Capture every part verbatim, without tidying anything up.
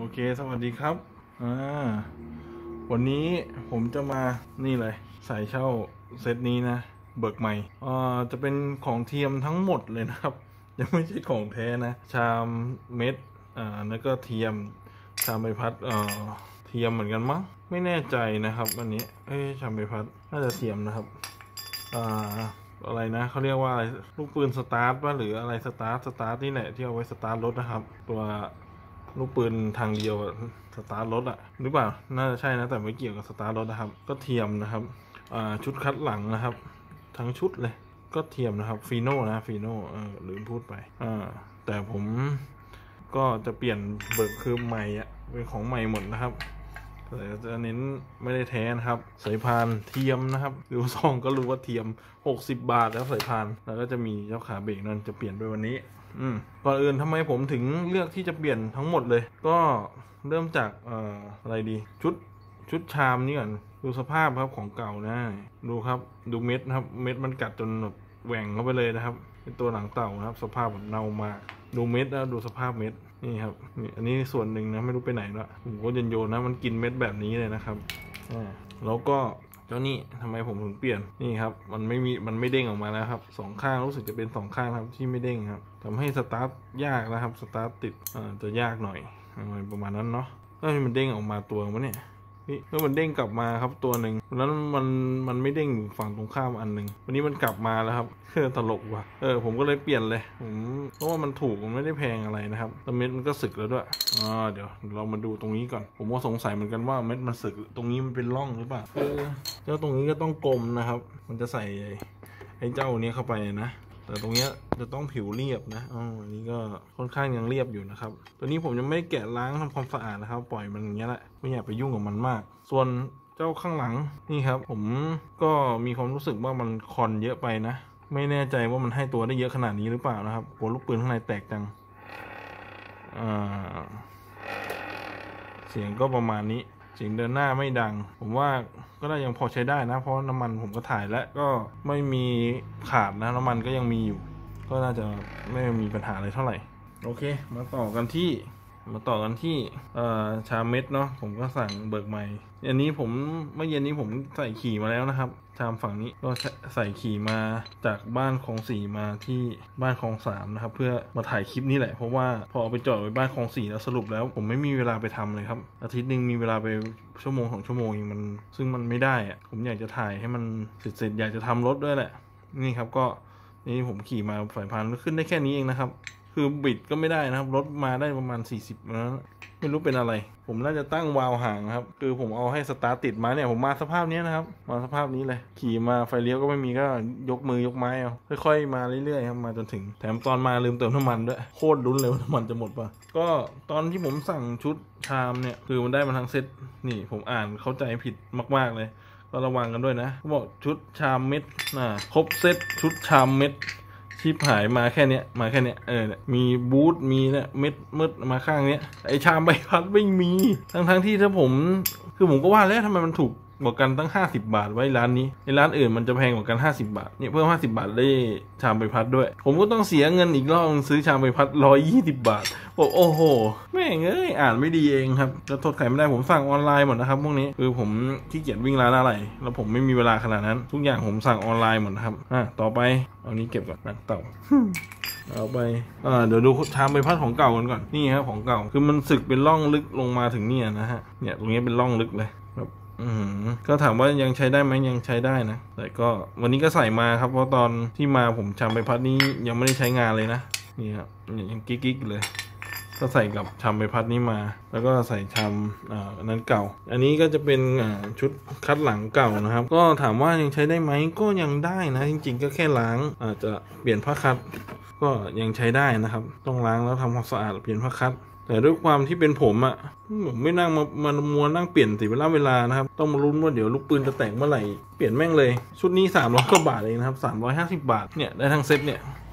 โอเคสวัสดีครับอ่าวันนี้ผมจะมานี่เลยใส่เช่าเซตนี้นะเบิกใหม่อ่าจะเป็นของเทียมทั้งหมดเลยนะครับยังไม่ใช่ของแท้นะชามเม็ดอ่าแล้วก็เทียมชามใบพัดเอ่อเทียมเหมือนกันมั้งไม่แน่ใจนะครับอันนี้เอ้ชามใบพัดน่าจะเทียมนะครับอ่าอะไรนะเขาเรียกว่าอะไรลูกปืนสตาร์ทป่ะหรืออะไรสตาร์ทสตาร์ทนี่แหละที่เอาไว้สตาร์ทรถนะครับตัวลูกปืนทางเดียวสตาร์ทรถอะหรือเปล่าน่าจะใช่นะแต่ไม่เกี่ยวกับสตาร์ทรถนะครับก็เทียมนะครับชุดคัดหลังนะครับทั้งชุดเลยก็เทียมนะครับฟีโน่นะฟีโน่เออลืมพูดไปอ่าแต่ผมก็จะเปลี่ยนเบิกคือใหม่อะเป็นของใหม่หมดนะครับแต่จะเน้นไม่ได้แท้นะครับสายพานเทียมนะครับดูซองก็รู้ว่าเทียมหกสิบบาทแล้วสายพานแล้วก็จะมีเจ้าขาเบรกนั่นจะเปลี่ยนด้วยวันนี้อืมก่อนอื่นทำไมผมถึงเลือกที่จะเปลี่ยนทั้งหมดเลยก็เริ่มจากเอ่ออะไรดีชุดชุดชามนี่ก่อนดูสภาพครับของเก่านะดูครับดูเม็ดนะครับเม็ดมันกัดจนแบบแหว่งเข้าไปเลยนะครับเป็นตัวหลังเต่านะครับสภาพแบบเน่ามากดูเม็ดนะดูสภาพเม็ดนี่ครับนี่อันนี้ส่วนหนึ่งนะไม่รู้ไปไหนละผมก็ยันโยนนะมันกินเม็ดแบบนี้เลยนะครับอ่าแล้วก็เจ้านี่ทำไมผมถึงเปลี่ยนนี่ครับมันไม่มีมันไม่เด้งออกมาแล้วครับสองข้างรู้สึกจะเป็นสองข้างครับที่ไม่เด้งครับทำให้สตาร์ทยากนะครับสตาร์ทติดอ่าจะยากหน่อยอะไรประมาณนั้นเนาะถ้ามันเด้งออกมาตัวมันเนี่ยแล้วมันเด้งกลับมาครับตัวหนึ่งแล้วมันมันไม่เด้งฝั่งตรงข้ามอันหนึ่งวันนี้มันกลับมาแล้วครับเออตลกว่ะเออผมก็เลยเปลี่ยนเลยผมเพราะว่ามันถูกมันไม่ได้แพงอะไรนะครับแล้วเม็ดมันก็สึกแล้วด้วยอ่าเดี๋ยวเรามาดูตรงนี้ก่อนผมก็สงสัยเหมือนกันว่าเม็ดมันสึกตรงนี้มันเป็นร่องหรือเปล่าเออเจ้าตรงนี้ก็ต้องกลมนะครับมันจะใส่ไอ้เจ้านี้เข้าไปนะแต่ตรงนี้จะต้องผิวเรียบนะอ๋ออันนี้ก็ค่อนข้างยังเรียบอยู่นะครับตัวนี้ผมยังไม่แกะล้างทำความสะอาดนะครับปล่อยมันอย่างเงี้ยแหละไม่อยากไปยุ่งกับมันมากส่วนเจ้าข้างหลังนี่ครับผมก็มีความรู้สึกว่ามันคอนเยอะไปนะไม่แน่ใจว่ามันให้ตัวได้เยอะขนาดนี้หรือเปล่านะครับหัวลูกปืนข้างในแตกจังอ่าเสียงก็ประมาณนี้เสียงเดินหน้าไม่ดังผมว่าก็ได้ยังพอใช้ได้นะเพราะน้ำมันผมก็ถ่ายแล้วก็ไม่มีขาดนะน้ำมันก็ยังมีอยู่ก็น่าจะไม่มีปัญหาอะไรเท่าไหร่โอเคมาต่อกันที่มาต่อกันที่ชามเม็ดเนาะผมก็สั่งเบิกใหม่อันนี้ผมเมื่อเย็นนี้ผมใส่ขี่มาแล้วนะครับชามฝั่งนี้ก็ใส่ขี่มาจากบ้านคลองสี่มาที่บ้านคลองสามนะครับเพื่อมาถ่ายคลิปนี้แหละเพราะว่าพอเอาไปจอดไว้บ้านคลองสี่แล้วสรุปแล้วผมไม่มีเวลาไปทำเลยครับอาทิตย์หนึ่งมีเวลาไปชั่วโมงสองชั่วโมงเองมันซึ่งมันไม่ได้อะผมอยากจะถ่ายให้มันเสร็จๆอยากจะทำรถด้วยแหละนี่ครับก็นี่ผมขี่มาสายพานขึ้นได้แค่นี้เองนะครับคือบิดก็ไม่ได้นะครับรถมาได้ประมาณสี่สิบแล้วไม่รู้เป็นอะไรผมน่าจะตั้งวาล์วห่างครับคือผมเอาให้สตาร์ทติดมาเนี่ยผมมาสภาพนี้นะครับมาสภาพนี้เลยขี่มาไฟเลี้ยวก็ไม่มีก็ยกมือยกไม้เอาค่อยๆมาเรื่อยๆครับมาจนถึงแถมตอนมาลืมเติมน้ำมันด้วยโคตรลุ้นเลยว่าน้ำมันจะหมดป่ะก็ตอนที่ผมสั่งชุดชามเนี่ยคือมันได้มาทั้งเซตนี่ผมอ่านเข้าใจผิดมากๆเลยก็ระวังกันด้วยนะเขาบอกชุดชามเม็ดน่ะครบเซตชุดชามเม็ดชิปหายมาแค่เนี้ยมาแค่เนี้ยเออมีบูทมีเนี่ยเม็ดมืดมาข้างเนี้ยไอชามใบพัดไม่มีทั้งทั้งที่ถ้าผมคือผมก็ว่าแล้วทำไมมันถูกกว่ากันตั้งห้าสิบบาทไว้ร้านนี้ในร้านอื่นมันจะแพงกว่ากันห้าสิบบาทเนี่ยเพิ่มห้าสิบบาทได้ชามใบพัดด้วยผมก็ต้องเสียเงินอีกรอบซื้อชามใบพัดร้อยยี่สิบบาทบอกโอ้โหแม่งเอ้ยอ่านไม่ดีเองครับจะโทษใครไม่ได้ผมสั่งออนไลน์หมดนะครับพวกนี้คือผมขี้เกียจวิ่งร้านอะไรแล้วผมไม่มีเวลาขนาดนั้นทุกอย่างผมสั่งออนไลน์หมดนะครับอ่ะต่อไปเอานี้เก็บก่อนนักเต่าเอาไปอ่าเดี๋ยวดูชามใบพัดของเก่ากันก่อนนี่ครับของเก่าคือมันสึกเป็นร่องลึกลงมาถึงเนี่ยนะฮะเนี่ยตรงนี้เป็นร่องลึกเลยครับอืมก็ถามว่ายังใช้ได้ไหมยังใช้ได้นะแต่ก็วันนี้ก็ใส่มาครับเพราะตอนที่มาผมชามใบพัดนี้ยังไม่ได้ใช้งานเลยนะนี่ครับยังกิ๊กๆเลยก็ใส่กับชามใบพัดนี้มาแล้วก็ใส่ชามอ่านั้นเก่าอันนี้ก็จะเป็นอ่าชุดคัดหลังเก่านะครับก็ถามว่ายังใช้ได้ไหมก็ยังได้นะจริงๆก็แค่ล้างอาจจะเปลี่ยนผ้าคัดก็ยังใช้ได้นะครับต้องล้างแล้วทำความสะอาดเปลี่ยนผ้าคัดแต่ด้วยความที่เป็นผมอะ่ะผมไม่นั่งมามามัวนั่งเปลี่ยนสิเวลาเวลานะครับต้องมาลุ้นว่าเดี๋ยวลูกปืนจะแตกเมื่อไหร่เปลี่ยนแม่งเลยชุดนี้สามร้อยกว่าบาทเองนะครับสามร้อยห้าสิบบาทเนี่ยได้ทั้งเซ็ตเนี่ย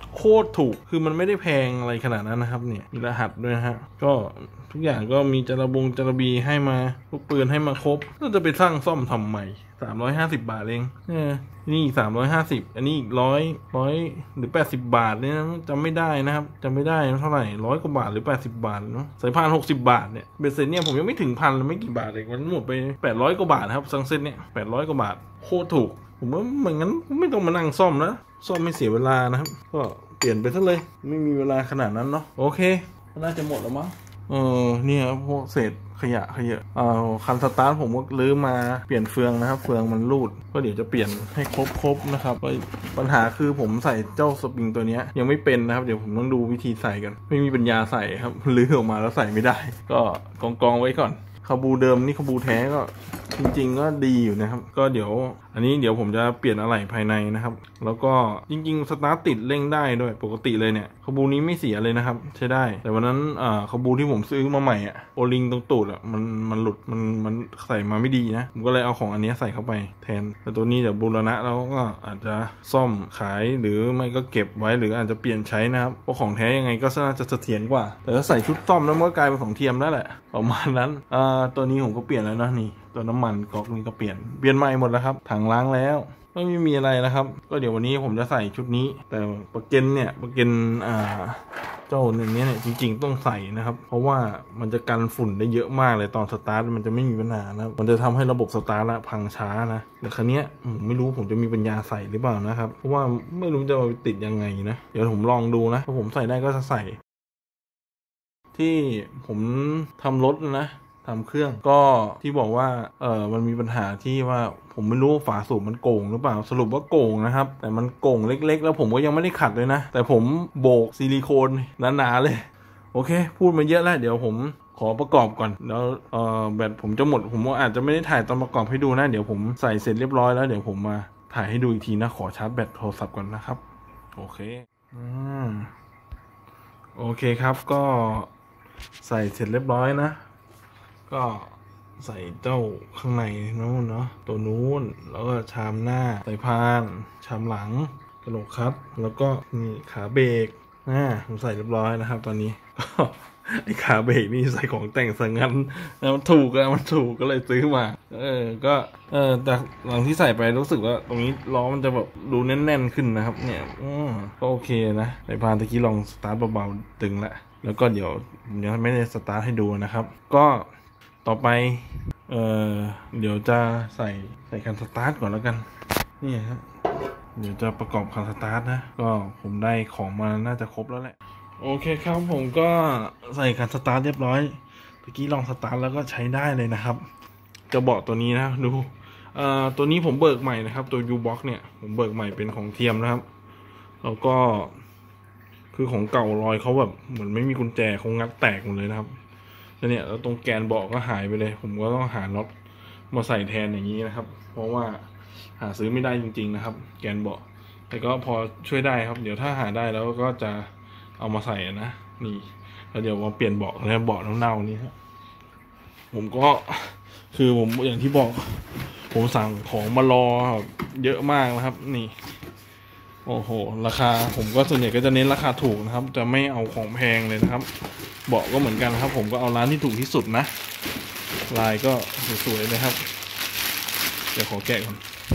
โคตรถูกคือมันไม่ได้แพงอะไรขนาดนั้นนะครับเนี่ยมีรหัสด้วยนะฮะก็ทุกอย่างก็มีจระบงจระบีให้มาลูกปืนให้มาครบก็จะไปสร้างซ่อมทำใหม่สามร้อยห้าสิบบาทเองเออนี่อีกสามร้อยห้าสิบอันนี้อีกร้อยร้อยหรือแปดสิบบาทเนี่ยจำไม่ได้นะครับจำไม่ได้เท่าไหร่ร้อยกว่าบาทหรือแปดสิบบาทเนาะสายพานหกสิบบาทเนี่ยเบสเซ็ตเนี่ยผมยังไม่ถึงพันเลยไม่กี่บาทเองมันหมดไปแปดร้อยกว่าบาทครับซังเซ็ตเนี่ยแปดร้อยกว่าบาทโคตรถูกผมว่าเหมือนงั้นไม่ต้องมานั่งซ่อมนะซ่อมไม่เสียเวลานะครับก็เปลี่ยนไปซะเลยไม่มีเวลาขนาดนั้นเนาะโอเคน่าจะหมดแล้วมั้งเออเนี่ยพวกเศษขยะขยะเอ่อคันสตาร์ทผมก็ลื้อมาเปลี่ยนเฟืองนะครับเฟืองมันรูดก็เดี๋ยวจะเปลี่ยนให้ครบครบนะครับปัญหาคือผมใส่เจ้าสปริงตัวนี้ยังไม่เป็นนะครับเดี๋ยวผมต้องดูวิธีใส่กันไม่มีปัญญาใส่ครับลื้อออกมาแล้วใส่ไม่ได้ก็กองกองไว้ก่อนคาบูเดิมนี่คาบูแท้ก็จริงๆก็ดีอยู่นะครับก็เดี๋ยวอันนี้เดี๋ยวผมจะเปลี่ยนอะไหล่ภายในนะครับแล้วก็จริงๆสตาร์ทติดเร่งได้ด้วยปกติเลยเนี่ยคาบูนี้ไม่เสียเลยนะครับใช้ได้แต่วันนั้นอ่าคาบูที่ผมซื้อมาใหม่อ่ะโอลิงตรงตูดอ่ะมันมันหลุดมันมันใส่มาไม่ดีนะผมก็เลยเอาของอันนี้ใส่เข้าไปแทนแต่ตัวนี้เดี๋ยวบูรณะแล้วก็อาจจะซ่อมขายหรือไม่ก็เก็บไว้หรืออาจจะเปลี่ยนใช้นะครับเพราะของแท้ยังไงก็น่าจะเสถียรกว่าแต่ถ้าใส่ชุดซ่อมแล้วมันก็กลายเป็นของเทียมแล้วแหละประมาณนั้นอ่าตัวนี้ผมก็เปลี่ยนแล้วนะนี่ตัวน้ำมันก๊อกนี้ก็เปลี่ยนเปลี่ยนใหม่หมดแล้วครับถังล้างแล้วไม่มีอะไรนะครับก็เดี๋ยววันนี้ผมจะใส่ชุดนี้แต่ประเก็นเนี่ยประเก็นอ่าเจ้าหนึ่งนี้เนี่ยจริงๆต้องใส่นะครับเพราะว่ามันจะกันฝุ่นได้เยอะมากเลยตอนสตาร์ทมันจะไม่มีปัญหานะมันจะทำให้ระบบสตาร์ทละพังช้านะแต่ครั้งนี้ผมไม่รู้ผมจะมีปัญญาใส่หรือเปล่านะครับเพราะว่าไม่รู้จะเอาไปติดยังไงนะเดี๋ยวผมลองดูนะถ้าผมใส่ได้ก็จะใส่ที่ผมทำรถนะทำเครื่องก็ที่บอกว่าเออมันมีปัญหาที่ว่าผมไม่รู้ฝาสูบมันโก่งหรือเปล่าสรุปว่าโก่งนะครับแต่มันโก่งเล็กๆแล้วผมก็ยังไม่ได้ขัดเลยนะแต่ผมโบกซิลิโคนหนาๆเลยโอเคพูดมาเยอะแล้วเดี๋ยวผมขอประกอบก่อนแล้วเออแบตผมจะหมดผมอาจจะไม่ได้ถ่ายตอนประกอบให้ดูนะเดี๋ยวผมใส่เสร็จเรียบร้อยแล้วเดี๋ยวผมมาถ่ายให้ดูอีกทีนะขอชาร์จแบตโทรศัพท์ก่อนนะครับโอเคอืมโอเคครับก็ใส่เสร็จเรียบร้อยนะก็ใส่เจ้าข้างในนู้นเนาะตัวนู้นแล้วก็ชามหน้าสายพานชามหลังกระโหลกครับแล้วก็นี่ขาเบรกอ่าผมใส่เรียบร้อยนะครับตอนนี้ก็ไอ้ขาเบรกนี่ใส่ของแต่งสังงั้นมันถูกอะมันถูกก็เลยซื้อมาเออก็เออแต่หลังที่ใส่ไปรู้สึกว่าตรงนี้ล้อมันจะแบบดูแน่นๆขึ้นนะครับเนี่ยอืมก็โอเคนะสายพานตะกี้ลองสตาร์ทเบาๆตึงละแล้วก็เดี๋ยวผมยังไม่ได้สตาร์ทให้ดูนะครับก็ต่อไปเอ่อเดี๋ยวจะใส่ใส่คันสตาร์ทก่อนแล้วกันนี่ฮะเดี๋ยวจะประกอบคันสตาร์ทนะก็ผมได้ของมาน่าจะครบแล้วแหละโอเคครับผมก็ใส่คันสตาร์ทเรียบร้อยเมื่อกี้ลองสตาร์ทแล้วก็ใช้ได้เลยนะครับจะบอกตัวนี้นะดูเอ่อตัวนี้ผมเบิกใหม่นะครับตัว U-Box เนี่ยผมเบิกใหม่เป็นของเทียมนะครับแล้วก็คือของเก่ารอยเขาแบบเหมือนไม่มีกุญแจเขางัดแตกหมดเลยนะครับแล้วเนี่ยแล้วตรงแกนเบาะก็หายไปเลยผมก็ต้องหาน็อตมาใส่แทนอย่างนี้นะครับเพราะว่าหาซื้อไม่ได้จริงๆนะครับแกนเบาะแต่ก็พอช่วยได้ครับเดี๋ยวถ้าหาได้แล้วก็จะเอามาใส่นะนี่แล้วเดี๋ยวมาเปลี่ยนเบาะแล้วเบาะเน่าๆนี่ครับผมก็คือผมอย่างที่บอกผมสั่งของมารอเยอะมากนะครับนี่โอ้โหราคาผมก็ส่วนใหญ่ก็จะเน้นราคาถูกนะครับจะไม่เอาของแพงเลยนะครับเบาะก็เหมือนกันครับผมก็เอาร้านที่ถูกที่สุดนะลายก็สวยๆเลยครับเดี๋ยวขอแกะก่อน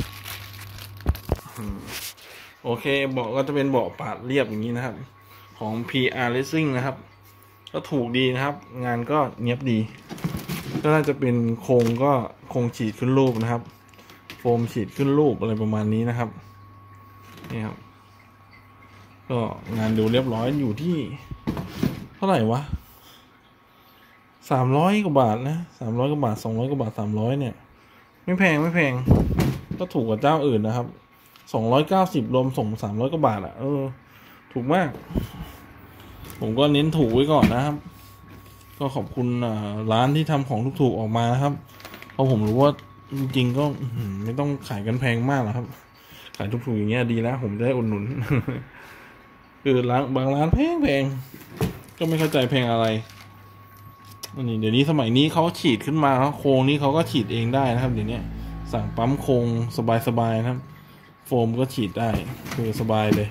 โอเคเบาะก็จะเป็นเบาะปาดเรียบอย่างนี้นะครับของ พี อาร์ Racing นะครับก็ถูกดีนะครับงานก็เนียบดีก็น่าจะเป็นโครงก็โครงฉีดขึ้นรูปนะครับโฟมฉีดขึ้นรูปอะไรประมาณนี้นะครับนี่ครับก็งานดูเรียบร้อยอยู่ที่เท่าไหร่วะสามร้อยกว่าบาทนะสามร้อยกว่าบาทสองร้อยกว่าบาทสามร้อยเนี่ยไม่แพงไม่แพงก็ถูกกว่าเจ้าอื่นนะครับสองร้อยเก้าสิบรวมส่งสามร้อยกว่าบาทอ่ะเออถูกมากผมก็เน้นถูกไว้ก่อนนะครับก็ขอบคุณร้านที่ทำของถูกๆออกมานะครับเพราะผมรู้ว่าจริงๆก็ไม่ต้องขายกันแพงมากหรอกครับขายถูกๆอย่างเงี้ยดีแล้วผมจะได้อุดหนุน คือร้านบางร้านแพงแพงก็ไม่เข้าใจแพงอะไรอันนี้เดี๋ยวนี้สมัยนี้เขาฉีดขึ้นมาโครงนี้เขาก็ฉีดเองได้นะครับเดี๋ยวนี้สั่งปั๊มโครงสบายๆนะครับโฟมก็ฉีดได้คือสบายเลย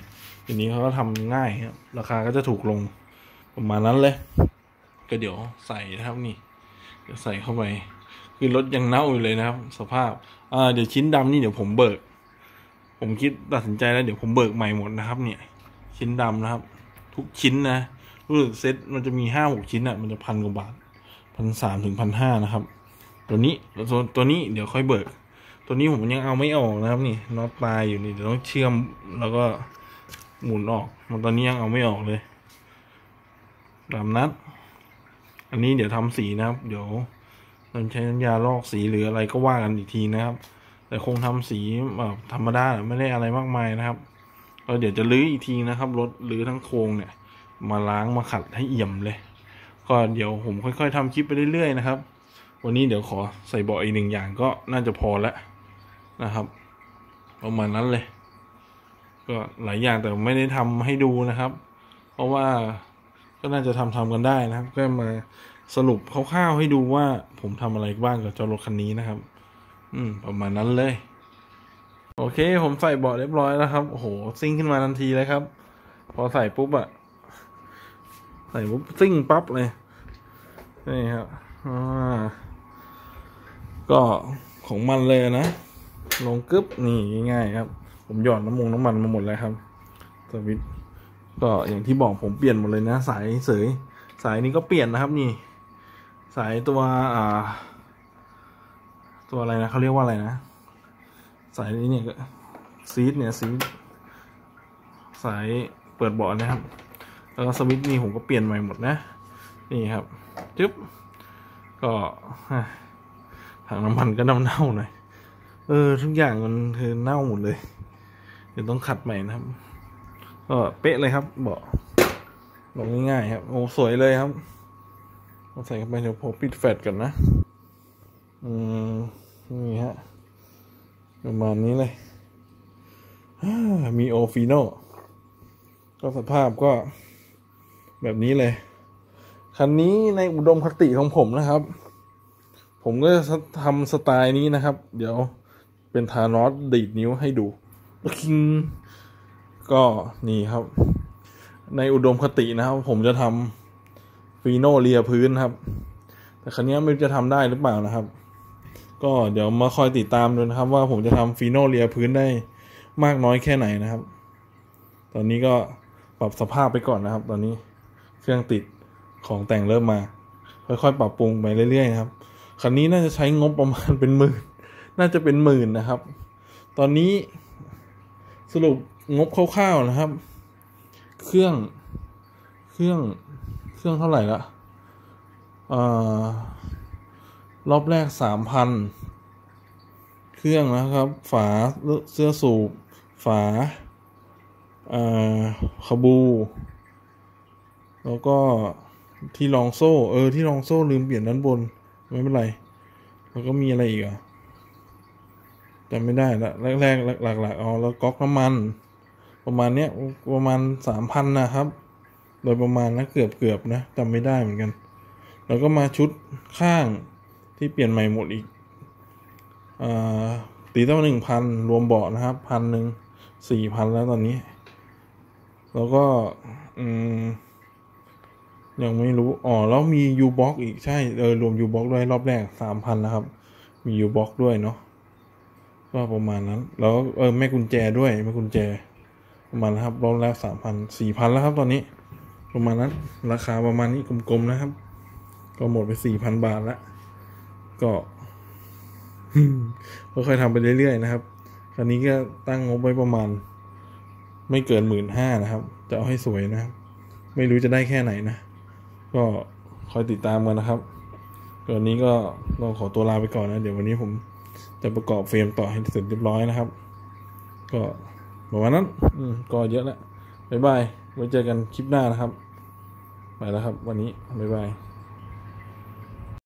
ทีนี้เขาก็ทำง่ายครับราคาก็จะถูกลงประมาณนั้นเลยก็เดี๋ยวใส่นะครับนี่เดี๋ยวใส่เข้าไปคือรถยังเน่าอยู่เลยนะครับสภาพอ่าเดี๋ยวชิ้นดำนี่เดี๋ยวผมเบิกผมคิดตัดสินใจแล้วเดี๋ยวผมเบิกใหม่หมดนะครับเนี่ยชิ้นดำนะครับทุกชิ้นนะรู้สึกเซ็ตมันจะมีห้าหกชิ้นอ่ะมันจะพันกว่าบาทพันสามถึงพันห้านะครับตัวนี้ตัวตัวนี้เดี๋ยวค่อยเบิกตัวนี้ผมยังเอาไม่ออกนะครับนี่น็อตปลายอยู่นี่เดี๋ยวต้องเชื่อมแล้วก็หมุนออกมันตอนนี้ยังเอาไม่ออกเลยดำนัดอันนี้เดี๋ยวทำสีนะครับเดี๋ยวเราใช้น้ำยาลอกสีหรืออะไรก็ว่ากันอีกทีนะครับแต่คงทำสีแบบธรรมดาไม่ได้อะไรมากมายนะครับเราเดี๋ยวจะลื้ออีกทีนะครับรถลื้อทั้งโครงเนี่ยมาล้างมาขัดให้เอี่ยมเลยก็เดี๋ยวผมค่อยๆทำคลิปไปเรื่อยๆนะครับวันนี้เดี๋ยวขอใส่เบาะอีกหนึ่งอย่างก็น่าจะพอแล้วนะครับประมาณนั้นเลยก็หลายอย่างแต่ไม่ได้ทำให้ดูนะครับเพราะว่าก็น่าจะทำทำกันได้นะครับก็มาสรุปคร่าวๆให้ดูว่าผมทำอะไรบ้างกับเจ้ารถคันนี้นะครับอืมประมาณนั้นเลยโอเคผมใส่เบาะเรียบร้อยแล้วครับโอ้โหซิ่งขึ้นมาทันทีเลยครับพอใส่ปุ๊บอะใส่ปุ๊บซิ่งปั๊บเลยนี่ครับอ่าก็ของมันเลยนะลงกึ๊บนี่ง่ายๆครับผมหยอดน้ำมันน้ำมันมาหมดแล้วครับสวิตช์ก็อย่างที่บอกผมเปลี่ยนหมดเลยนะสายเสยสายนี้ก็เปลี่ยนนะครับนี่สายตัวอ่าตัวอะไรนะเขาเรียกว่าอะไรนะสายนี้เนี่ยซีดเนี่ยซีดสายเปิดเบาะนะครับแล้วก็สวิตช์นี่ผมก็เปลี่ยนใหม่หมดนะนี่ครับจึ๊บก็ถังน้ำมันก็เน่าๆหน่อยเออทุกอย่างมันคือเน่าหมดเลยเดี๋ยวต้องขัดใหม่นะครับก็เป๊ะเลยครับเบาะลงง่ายๆครับโอ้สวยเลยครับใส่เข้าไปเดี๋ยวผมปิดแฟลชกันนะอืมนี่ฮะประมาณนี้เลยมีโอฟิโนก็สภาพก็แบบนี้เลยคันนี้ในอุดมคติของผมนะครับผมก็จะทำสไตล์นี้นะครับเดี๋ยวเป็นทานอสดีดนิ้วให้ดูคิงก็นี่ครับในอุดมคตินะครับผมจะทำฟีโนเลียพื้นครับแต่คันนี้ไม่รู้จะทำได้หรือเปล่านะครับก็เดี๋ยวมาคอยติดตามดูนะครับว่าผมจะทำฟีโนเลียพื้นได้มากน้อยแค่ไหนนะครับตอนนี้ก็ปรับสภาพไปก่อนนะครับตอนนี้เครื่องติดของแต่งเริ่มมาค่อยๆปรับปรุงไปเรื่อยๆนะครับคันนี้น่าจะใช้งบประมาณเป็นหมื่นน่าจะเป็นหมื่นนะครับตอนนี้สรุปงบคร่าวๆนะครับเครื่องเครื่องเครื่องเท่าไหร่ละอ่ารอบแรกสามพันเครื่องนะครับฝาเสื้อสูบฝาอ่าขบูแล้วก็ที่รองโซ่เออที่รองโซ่ลืมเปลี่ยนด้านบนไม่เป็นไรแล้วก็มีอะไรอีกอ่ะจำไม่ได้ละแรกๆหลักๆเอาแล้วก๊อกน้ำมันประมาณเนี้ยประมาณสามพันนะครับโดยประมาณนะเกือบเกือบนะจำไม่ได้เหมือนกันแล้วก็มาชุดข้างที่เปลี่ยนใหม่หมดอีกอ่าตีตั้งหนึ่งพันรวมเบาะนะครับพันหนึ่งสี่พันแล้วตอนนี้แล้วก็อืมยังไม่รู้อ๋อแล้วมี U-Box อีกใช่เออรวม U-Box ด้วยรอบแรก สามพัน นะครับมี U-Box ด้วยเนาะก็ประมาณนั้นแล้วเออแม่กุญแจด้วยแม่กุญแจประมาณนะครับรอบแรก สามพัน สี่พัน แล้วครับตอนนี้ประมาณนั้นราคาประมาณนี้กลมๆนะครับก็หมดไป สี่พัน บาทแล้วก็ค่อยๆทำไปเรื่อยๆนะครับคราวนี้ก็ตั้งงบไว้ประมาณไม่เกิน หนึ่งหมื่นห้าพัน นะครับจะเอาให้สวยนะครับไม่รู้จะได้แค่ไหนนะก็คอยติดตามกันนะครับวันนี้ก็ต้องขอตัวลาไปก่อนนะเดี๋ยววันนี้ผมจะประกอบเฟรมต่อให้เสร็จเรียบร้อยนะครับก็ประมาณนั้นอืมก็เยอะแล้วบ๊ายบายไว้เจอกันคลิปหน้านะครับไปแล้วครับวันนี้บ๊ายบาย